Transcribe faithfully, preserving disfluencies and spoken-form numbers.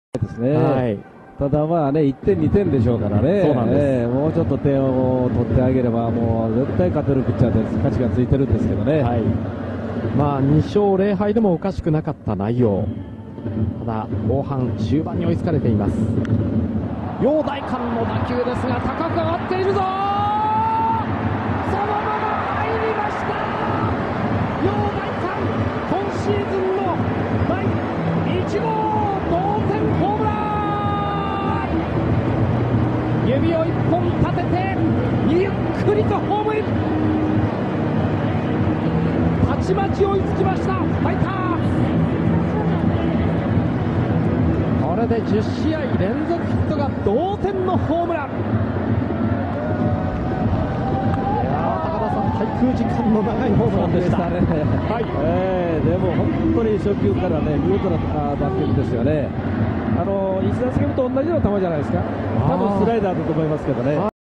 ですね。 はい、 ただまあね、いってん、にてんでしょうからね、 そうなんです、 えー、もうちょっと点を取ってあげれば、もう絶対勝てるピッチャーです、価値がついてるんですけどね。 はい、まあ、にしょうぜろはいでもおかしくなかった内容、ただ、後半、終盤に追いつかれています。陽大館の打球ですが、高く上がっているぞ、そのまま入りました、陽大館、今シーズンのだいいちごう同点ホームラン、指をいっぽん立ててゆっくりとホームイン、たちまち追いつきましたファイターズ。これでじゅっしあい連続ヒットが同点のホームラン。いや高田さん、滞空時間の長いホームランでしたね。 はい、えー、でも本当に初球からね、見事なバッティングですよね。あのいち打席目と同じような球じゃないですか。多分スライダーだと思いますけどね。